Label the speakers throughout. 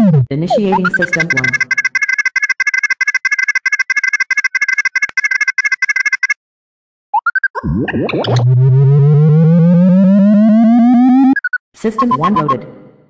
Speaker 1: Initiating System 1. System 1 loaded.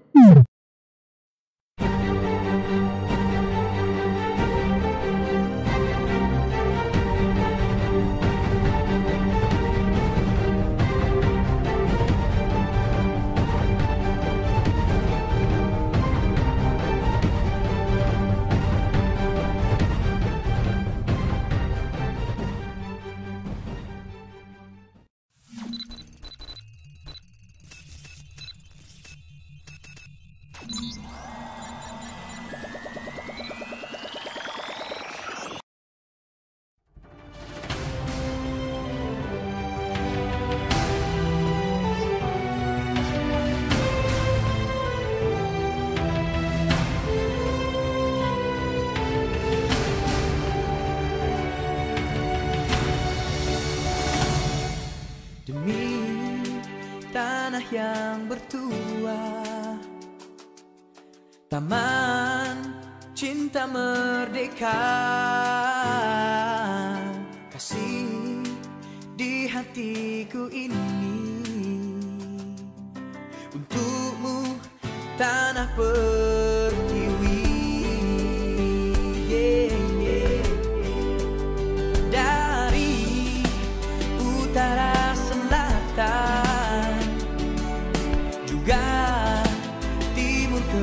Speaker 2: Demi tanah yang bertua, taman cinta merdeka, kasih di hatiku ini untukmu tanah pertiwi. Dari utara juga timur ke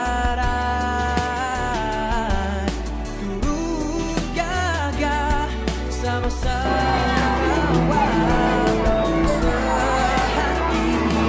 Speaker 2: barat, turut gagah sama-sama sehati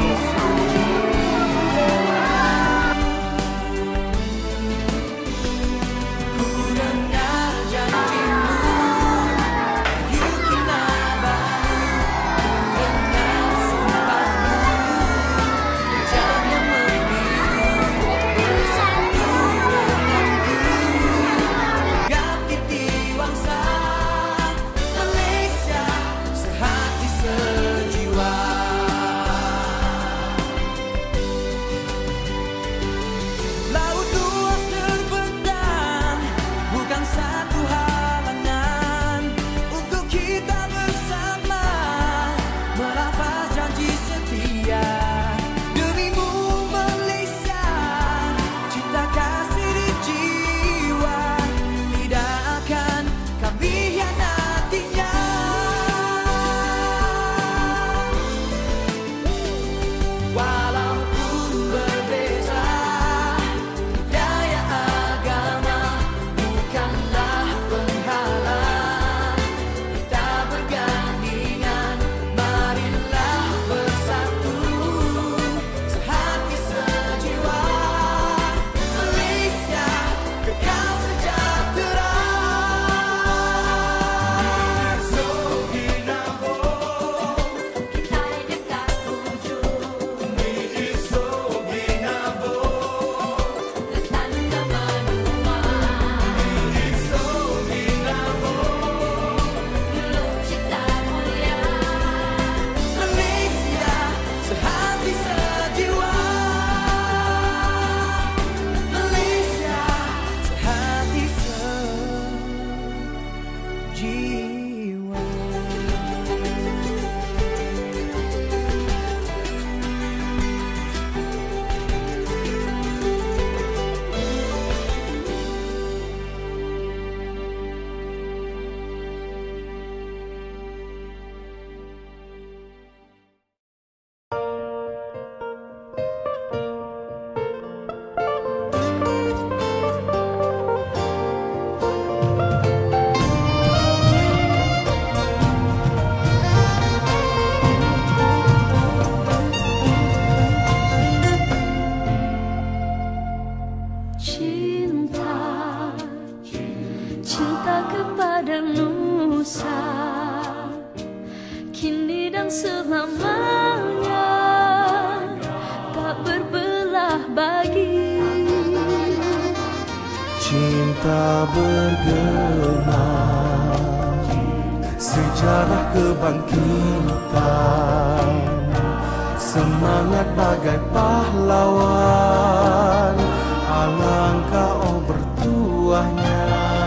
Speaker 2: ku dengar janjimu, Ayu Kinabalu, dengar sumpahmu, jangan membiru bersatu denganku, gap titi wangsa Malaysia sehati sejiwa. Laut luas terbentang bukan satu halangan untuk kita bersama melafaz janji setia. Demimu Malaysia, cinta kasih di jiwa, tidak akan kami hianatinya. Walaupun berbeza budaya agama, bukanlah penghalang kita bergandingan. Marilah bersatu sehati sejiwa, Malaysia kekal sejahtera. Kita dekat ujung tanda menua, dulu cipta mulia, Malaysia sehati sejiwa, Malaysia sehati sejiwa. Cinta kepada Nusa, kini dan selamanya tak berbelah bagi.
Speaker 3: Cinta bergema, sejarah kebangkitan, semangat bagai pahlawan alangkah oh bertuahnya.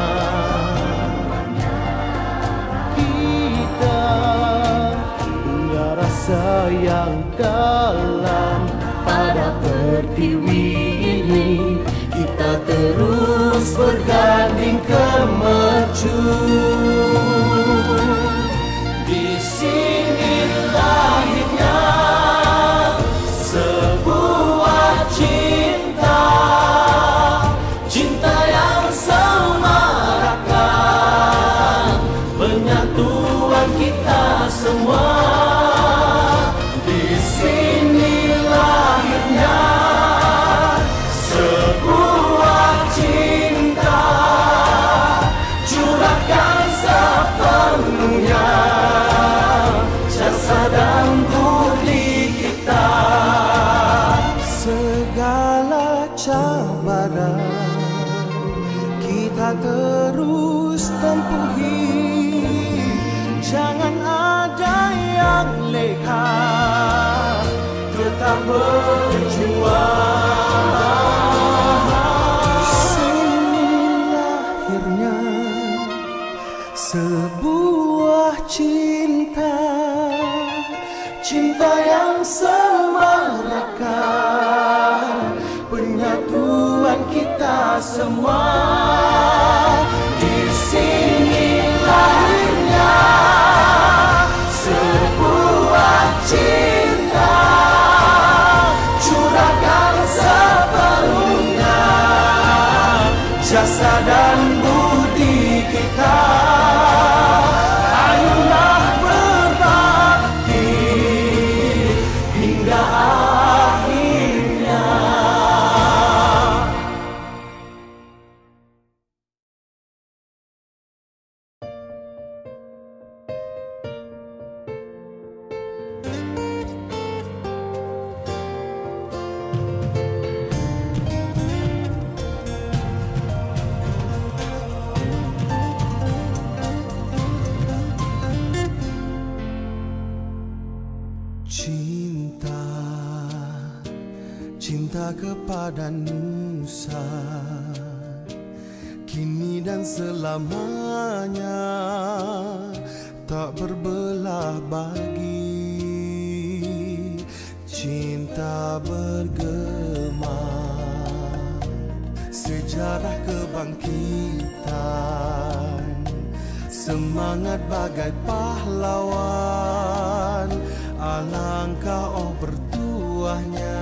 Speaker 3: Kita punya rasa yang dalam pada pertiwi ini. Kita terus berganding ke mercu. Di sini lahirnya sebuah cinta, cinta yang semarakan penyatuan kita semua. Di sini lahirnya sebuah cinta, curahkan sepenuhnya jasa dan budi kita. Segala cabaran kita terus tempuhi, jangan ada yang leka, tetap berjuang. Sini lahirnya sebuah cinta, cinta yang semarakan penyatuan kita semua. Di sini lahirnya sebuah cinta, curahkan sepenuhnya jasa dan budi kita. Ayolah berbakti hingga akhirnya. Cinta, cinta kepada Nusa, kini dan selamanya tak berbelah bagi. Cinta bergema, sejarah kebangkitan, semangat bagai pahlawan, alangkah oh bertuahnya.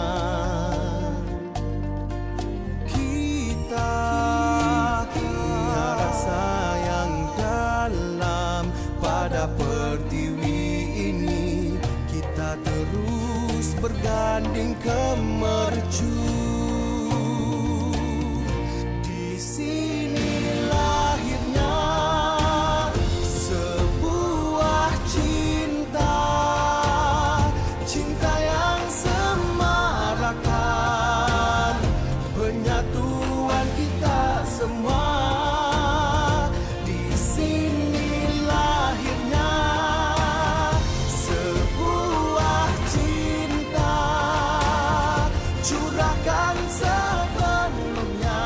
Speaker 3: Kita punya rasa yang dalam pada pertiwi ini. Kita terus berganding ke mercu. Di sini lahirnya sebuah cinta, cinta yang semarakan penyatuan kita semua. Di sini lahirnya sebuah cinta, curahkan sepenuhnya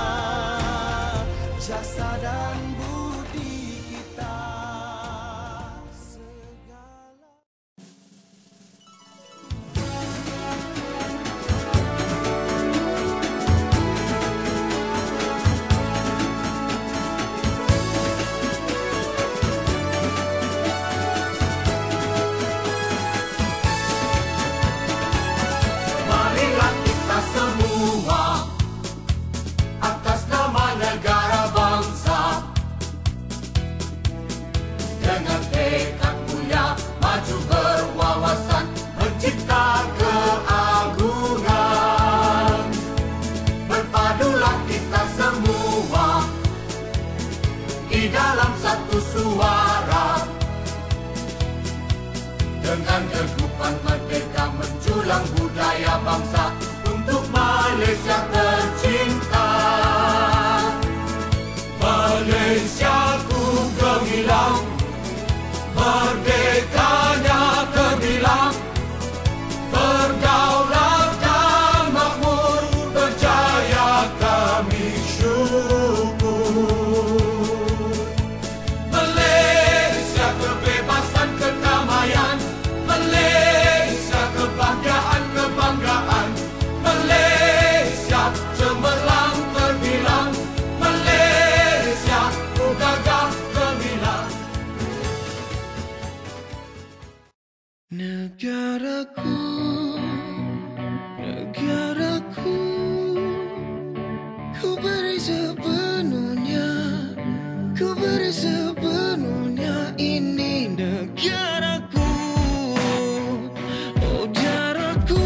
Speaker 3: jasa dan budi kita.
Speaker 4: Marilah kita semua atas nama negara bangsa, dengan tekad mulia maju berwawasan mencipta keagungan. Berpadulah kita semua di dalam satu suara, dengan kehidupan merdeka menjulang budaya bangsa untuk Malaysia tercinta. Malaysiaku gemilang, merdekanya terbilang, perdaulatan makmur berjaya
Speaker 3: Ku beri sepenuhnya, ku beri sepenuhnya. Ini negaraku, oh darahku.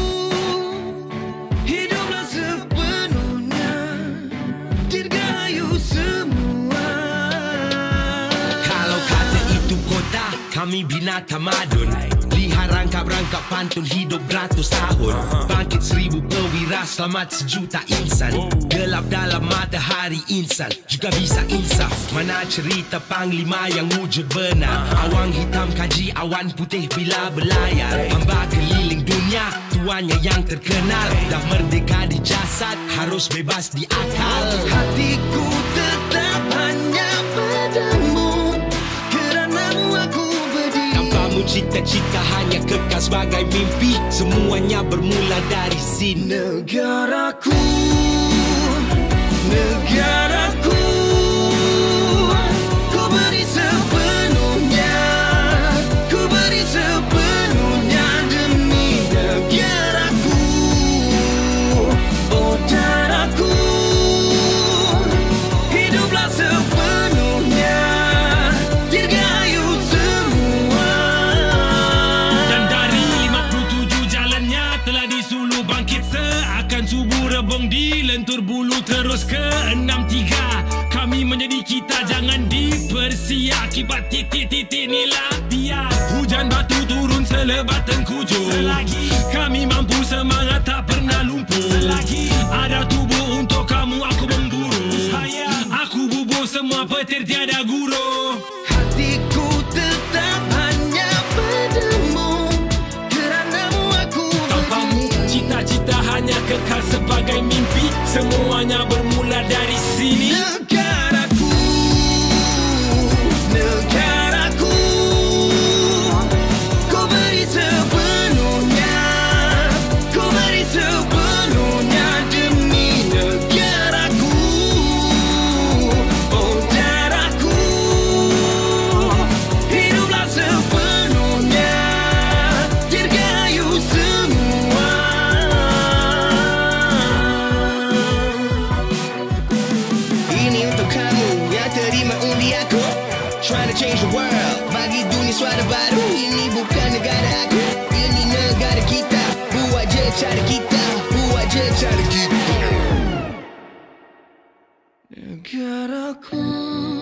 Speaker 3: Hiduplah sepenuhnya, dirgahayu semua.
Speaker 5: Kalau kata itu kota, kami bina tamadun. Lihat rangkap-rangkap pantun hidup beratus tahun. Bangkit 1000 perwira, selamat sejuta insan. Gelap dalam matahari insan juga bisa insaf. Mana cerita panglima yang wujud benar. Awang hitam kaji awan putih bila berlayar. Hamba keliling dunia, tuannya yang terkenal. Dah merdeka di jasad, harus bebas di akal.
Speaker 3: Hatiku tetap hanya padamu, keranamu aku berdiri.
Speaker 5: Tanpamu cita-cita hanya kekal sebagai mimpi. Semuanya bermula dari sini.
Speaker 3: Negaraku, negaraku, ku beri sepenuhnya, ku beri sepenuhnya demi negaraku, oh darahku. Hiduplah sepenuhnya, dirgahayu semua.
Speaker 6: Dan dari 57 jalannya telah disuluh bangkit seakan subuh rebung dilentur bulu terus ke 63. Kami menjadi kita, jangan dipersia akibat titik-titik inilah biar hujan batu turun selebat tengkujuh. Selagi kami mampu semangat tak pernah lumpuh. Selagi ada tubuh untuk kamu aku memburu. Aku bubur semua petir tiada guru.
Speaker 3: Hatiku tetap hanya padamu, keranamu aku
Speaker 6: Tanpamu
Speaker 3: berdiri.
Speaker 6: cita-cita hanya kekal sebagai mimpi. Semuanya bermula dari sini.
Speaker 3: Negaraku, negaraku, ku beri sepenuhnya, ku beri sepenuhnya demi negaraku, oh darahku. Hiduplah sepenuhnya, dirgahayu semua. Ini untuk kamu yang terima undi aku, trying to change the world, bagi dunia suara baru. Ini bukan negara aku, ini negara kita. Buat je cara kita, buat je cara kita. Negaraku.